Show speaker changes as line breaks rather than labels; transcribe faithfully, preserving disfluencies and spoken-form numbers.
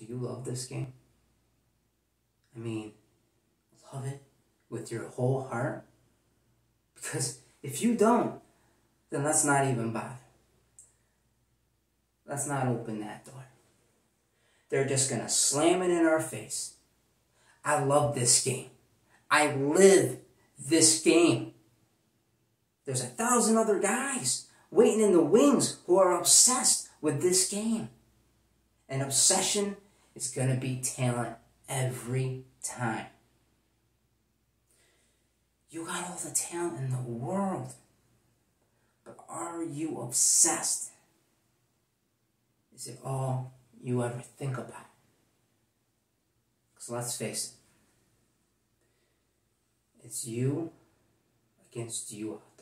Do you love this game? I mean, love it with your whole heart? Because if you don't, then let's not even bother. Let's not open that door. They're just going to slam it in our face. I love this game. I live this game. There's a thousand other guys waiting in the wings who are obsessed with this game. And obsession is going to be talent every time. You got all the talent in the world, but are you obsessed? Is it all you ever think about? Because let's face it, it's you against you.